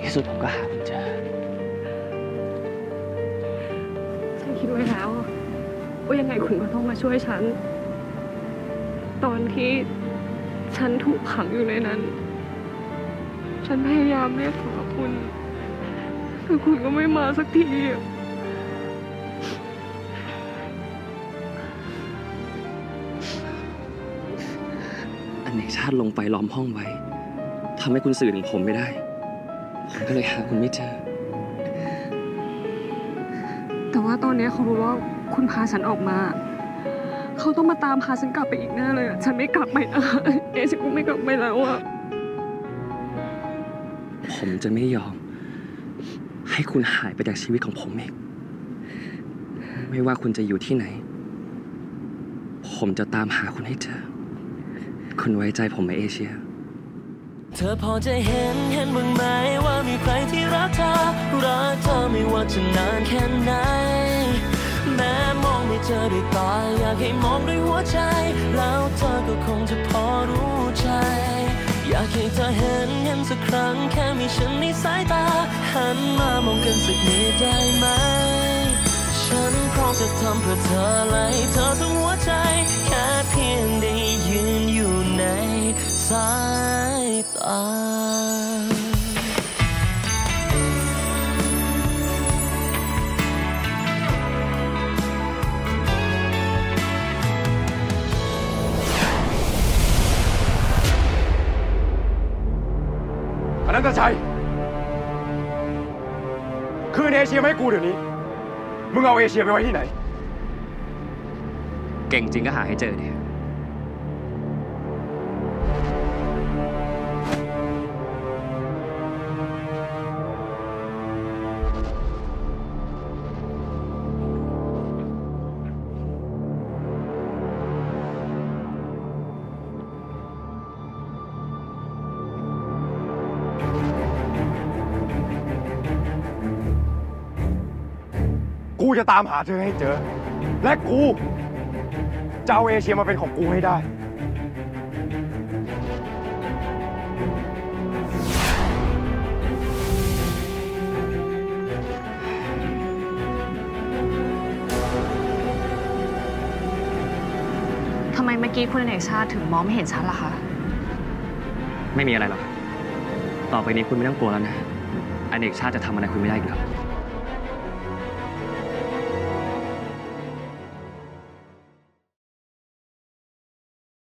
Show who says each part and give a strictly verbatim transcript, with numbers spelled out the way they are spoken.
Speaker 1: ที่สุดผมก็หาคุณเจอ
Speaker 2: ฉันคิดไว้แล้วว่ายังไงคุณก็ต้องมาช่วยฉันตอนที่ฉันถูกขังอยู่ในนั้นฉันพยายามเรียกหาคุณแต่คุณก็ไม่มาสักที
Speaker 1: อเนกชาติลงไปล้อมห้องไว้ทำให้คุณสื่อถึงผมไม่ได้ผมก็เลยหาคุณไม่เจอ
Speaker 2: แต่ว่าตอนนี้เขารู้ว่าคุณพาฉันออกมาเขาต้องมาตามพาฉันกลับไปอีกแน่เลยอ่ะฉันไม่กลับไปนะเอฉันก็ไม่กลับไปแล้วอ่ะ
Speaker 1: ผมจะไม่ยอมให้คุณหายไปจากชีวิตของผมเองไม่ว่าคุณจะอยู่ที่ไหนผมจะตามหาคุณให้เจอคุณไว้ใจผมไหมเอเชีย
Speaker 3: เธอพอจะเห็นเห็นบ้างไหมว่ามีใครที่รักเธอรักเธอไม่ว่าจะนานแค่ไหนแม้มองไม่เจอด้วยตาอยากให้มองด้วยหัวใจแล้วเธอก็คงจะพอรู้ใจอยากให้เธอเห็นเห็นสักครั้งแค่มีฉันในสายตาหันมามองกันสักนิดได้ไหมฉันพร้อมจะทำเพื่อเธอและให้เธอทั้งหัวใจแค่เพียงได้ยืนอยู่ในสายตา
Speaker 4: อนันตชัยคืนเอเชียมาให้กูเดี๋ยวนี้มึงเอาเอเชียไปไว้ที่ไหน
Speaker 1: เก่งจริงก็หาให้เจอเนี่ย
Speaker 4: กูจะตามหาเธอให้เจอและกูจะเอาเอเชียมาเป็นของกูให้ได้
Speaker 2: ทำไมเมื่อกี้คุณอเนกชาติถึงมองไม่เห็นฉันล่ะคะ
Speaker 1: ไม่มีอะไรหรอกต่อไปนี้คุณไม่ต้องกลัวแล้วนะอเนกชาติจะทำอะไรคุณไม่ได้อีกแล้ว